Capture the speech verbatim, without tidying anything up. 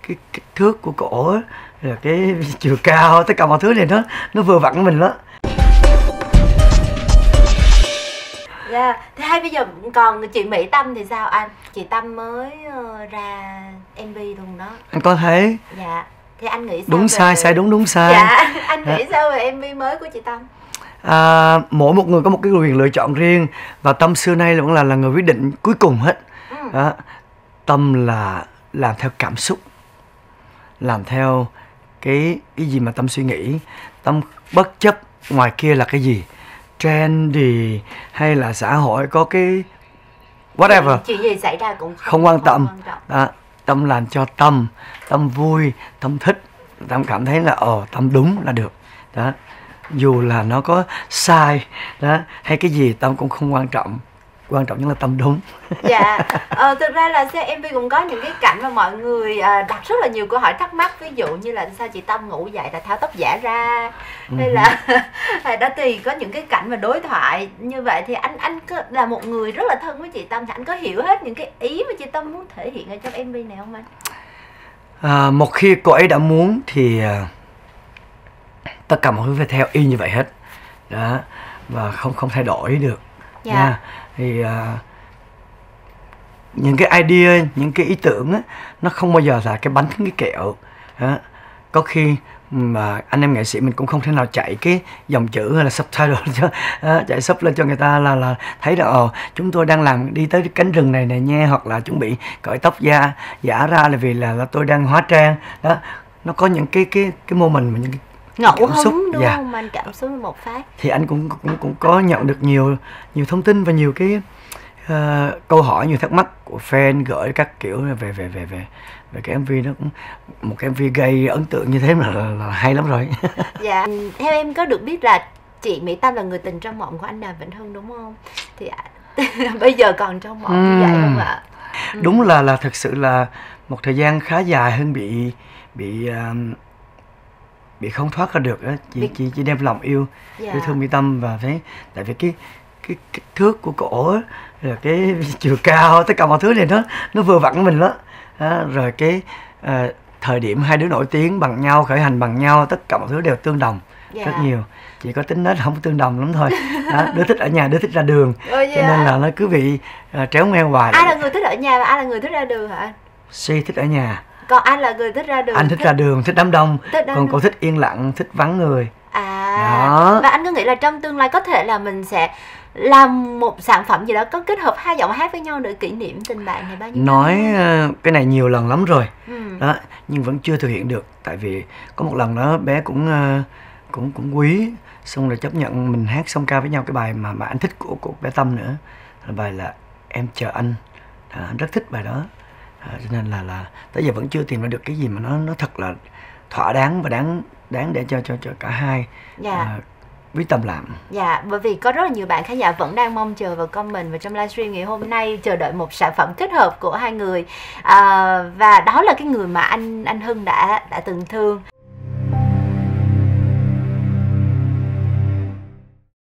cái kích thước của cổ á, rồi cái chiều cao, tất cả mọi thứ này nó nó vừa vặn mình đó. Dạ, yeah. Thế hay bây giờ còn chị Mỹ Tâm thì sao anh? Chị Tâm mới uh, ra em vê luôn đó. Anh có thấy. Dạ. Thì anh nghĩ sao? Đúng về... sai, sai đúng đúng sai. Dạ, anh nghĩ dạ. sao về em vê mới của chị Tâm? À, mỗi một người có một cái quyền lựa chọn riêng, và Tâm xưa nay vẫn là là người quyết định cuối cùng hết. Ừ. Đó. Tâm là làm theo cảm xúc, làm theo cái cái gì mà Tâm suy nghĩ. Tâm bất chấp ngoài kia là cái gì, trendy hay là xã hội có cái whatever, chuyện gì xảy ra cũng không, không quan tâm. Không quan trọng. Đó. Tâm làm cho Tâm, Tâm vui, Tâm thích, Tâm cảm thấy là ờ Tâm đúng là được. Đó. Dù là nó có sai đó hay cái gì Tâm cũng không quan trọng, quan trọng nhất là Tâm đúng. Dạ, ờ, thực ra là xem em vê cũng có những cái cảnh mà mọi người à, đặt rất là nhiều câu hỏi thắc mắc, ví dụ như là sao chị Tâm ngủ dậy là tháo tóc giả ra, hay là hay đó, thì có những cái cảnh mà đối thoại như vậy thì anh anh có, là một người rất là thân với chị Tâm thì anh có hiểu hết những cái ý mà chị Tâm muốn thể hiện ở trong em vê này không anh? À, một khi cô ấy đã muốn thì tất cả mọi thứ phải theo y như vậy hết đó, và không không thay đổi được. Dạ. Nha. Thì uh, những cái idea, những cái ý tưởng á, nó không bao giờ là cái bánh cái kẹo đó. Có khi mà anh em nghệ sĩ mình cũng không thể nào chạy cái dòng chữ hay là subtitle cho uh, chạy sub lên cho người ta là là thấy là ồ chúng tôi đang làm đi tới cái cánh rừng này này nha, hoặc là chuẩn bị cởi tóc da giả ra là vì là, là tôi đang hóa trang đó. Nó có những cái cái cái moment mà những cái ngẫu hứng đúng dạ. không anh, cảm xúc một phát thì anh cũng cũng cũng có nhận được nhiều nhiều thông tin và nhiều cái uh, câu hỏi, nhiều thắc mắc của fan gửi các kiểu về về về về về cái em vê. Nó cũng một cái em vê gây ấn tượng như thế mà là, là hay lắm rồi. Dạ, theo em có được biết là chị Mỹ Tâm là người tình trong mộng của anh Đàm Vĩnh Hưng đúng không? Thì bây giờ còn trong mộng uhm. như vậy không ạ? Đúng là là thực sự là một thời gian khá dài Hưng bị bị uh, bị không thoát ra được á. Chị, bị... chị chị đem lòng yêu yeah. yêu thương Mỹ Tâm, và thấy tại vì cái cái kích thước của cổ á, rồi cái chiều cao, tất cả mọi thứ này nó nó vừa vặn mình đó. Đó, rồi cái uh, thời điểm hai đứa nổi tiếng bằng nhau, khởi hành bằng nhau, tất cả mọi thứ đều tương đồng yeah. rất nhiều. Chỉ có tính nết không tương đồng lắm thôi. Đó, đứa thích ở nhà, đứa thích ra đường. Oh, yeah. Cho nên là nó cứ bị uh, tréo ngoeo hoài. Ai là người thích ở nhà và ai là người thích ra đường hả? Si thích ở nhà. Còn anh là người thích ra đường. Anh thích, thích... ra đường, thích đám đông. Thích đám... Còn cô thích yên lặng, thích vắng người. À, đó. Và anh có nghĩ là trong tương lai có thể là mình sẽ làm một sản phẩm gì đó có kết hợp hai giọng hát với nhau để kỷ niệm tình bạn này bao nhiêu nói năm? Cái này nhiều lần lắm rồi. Ừ. Đó, nhưng vẫn chưa thực hiện được. Tại vì có một lần đó bé cũng cũng cũng quý, xong rồi chấp nhận mình hát song ca với nhau cái bài mà mà anh thích của của bé Tâm nữa, là bài là Em Chờ Anh. Đó, anh rất thích bài đó. À, cho nên là là tới giờ vẫn chưa tìm ra được cái gì mà nó nó thật là thỏa đáng và đáng đáng để cho cho cho cả hai dạ. à, quyết tâm làm. Dạ, bởi vì có rất là nhiều bạn khán giả vẫn đang mong chờ vào comment và trong livestream ngày hôm nay chờ đợi một sản phẩm kết hợp của hai người, à, và đó là cái người mà anh anh Hưng đã đã từng thương.